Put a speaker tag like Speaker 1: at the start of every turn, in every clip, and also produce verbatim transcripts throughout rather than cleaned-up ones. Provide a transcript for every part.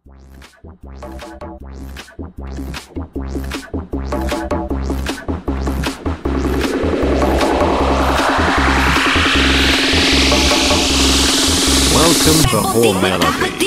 Speaker 1: Welcome to Whole Melody.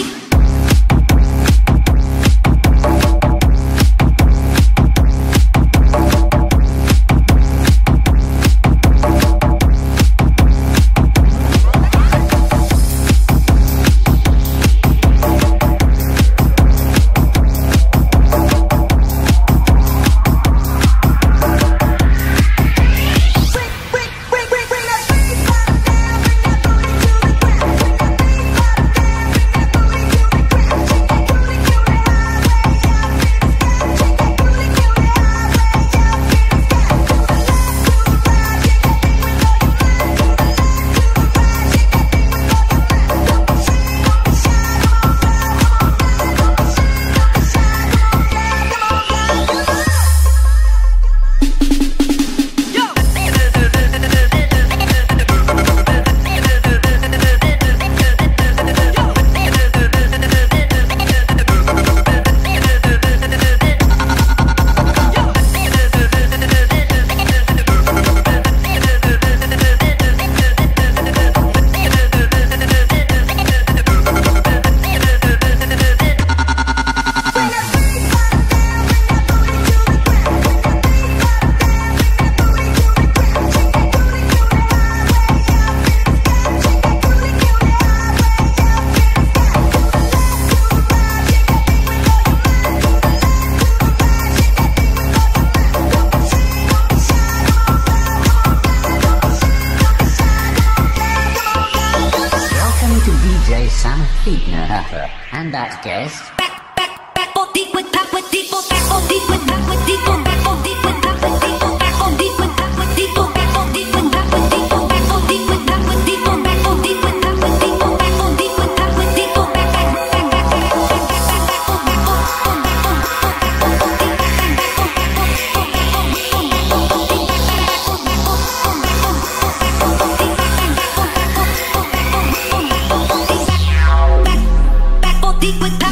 Speaker 2: Sam Fiedner and that guest.
Speaker 3: Back, back, back, on deep with back with deep, back on deep with back with deep, back on deep with back with deep, back on deep with back with deep, back on deep with back with deep, back on deep with back with deep, back on deep with back with deep, back on deep with back with deep, back back back back back deep with